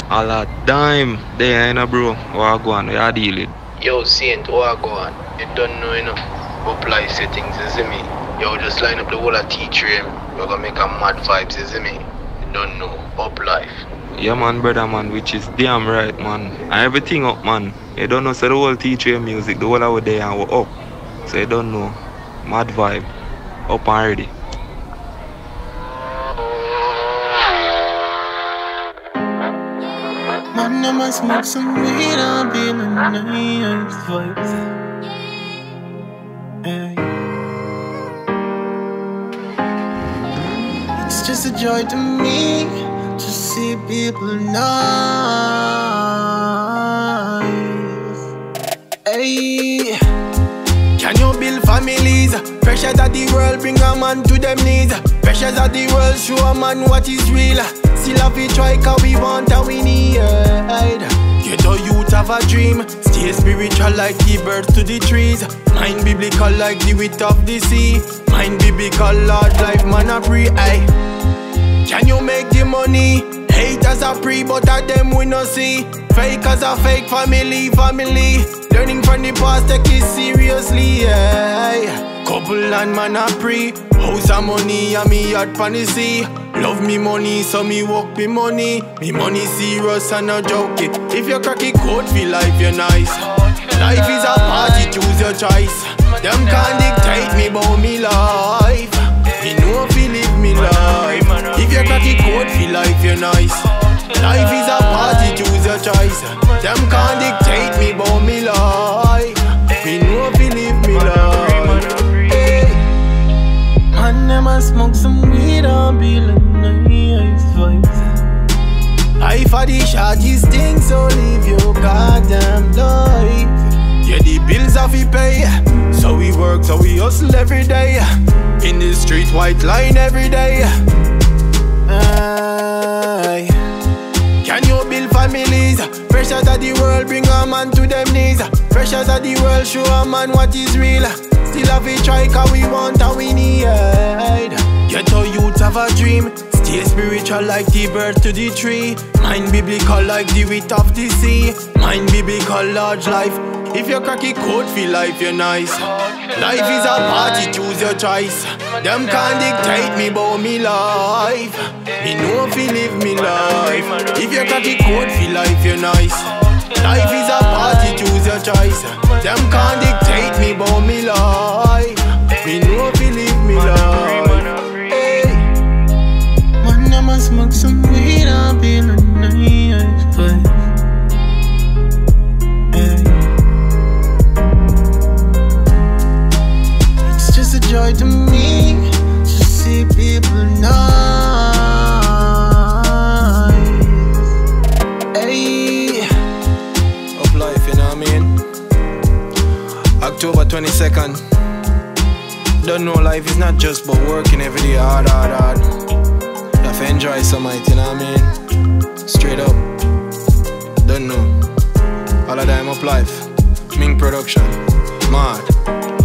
All that dime there, you know, bro. What go on? We are dealing. Yo, Saint, what go on? You don't know, you know. Apply settings, you see me? Yo, just line up the whole of T-Train. We're gonna make a mad vibes, you see me? You don't know. Up life. Yeah, man, brother, man, which is damn right, man. And everything up, man. You don't know, so the whole T-Train music, the whole over there and we're up. So you don't know. Mad vibe. Up and ready. Man, I must smoke some weed, I'll be in a nice vibes. Hey. It's just a joy to me to see people nice. Hey. Can you build families? Pressures of the world bring a man to them knees. Pressures of the world show a man what is real. Still have to try cause we want and we need. Get a youth have a dream. Stay spiritual like the birds to the trees. Mind biblical like the width of the sea. Mind biblical, Lord life man a free. Aye. Can you make the money? Haters are pre but at them we no see. Fakers are fake family. Learning from the past take it seriously. Aye. Couple and man a pre. House and money and me heart pan the sea. Love me money, so me work me money. Me money serious and no joke it. If you crack it code, feel life you're nice. Life is a party, choose your choice. Them can't dictate me about me life. Me know if you live me life. If you crack it code, feel life you're nice. Life is a party, choose your choice. Them can't dictate me about me life. Me know if you live me life. Man, them a smoke some weed and be like nice vibes. I for the shorties thing, so live your goddamn life. Yeah, the bills have to pay, so we work, so we hustle every day. In the street, white line every day. Aye. Can you build families? Pressures of the world bring a man to them knees. Pressures of the world show a man what is real. Still have a try cause we want and we need. Get our youth have a dream. Stay spiritual like the bird to the tree. Mind biblical like the width of the sea. Mind biblical large life. If you crack it code, feel life you're nice. Life is a party, choose your choice. Them can't dictate me about me life. Me know if you live me life. If you crack it code, feel life you're nice. Life is a party, choose your choice. Them can't dictate me about me life. Me know if you live me life. Hey. Man, I must smoke some weed, I'll be in a nice vibe. Hey. It's just a joy to me to see people nice. Hey. Life, you know what I mean? October 22nd. Don't know life is not just but working every day hard. You have to enjoy some night, you know what I mean? Straight up. Don't know. All of them up life. Ming production. Mad.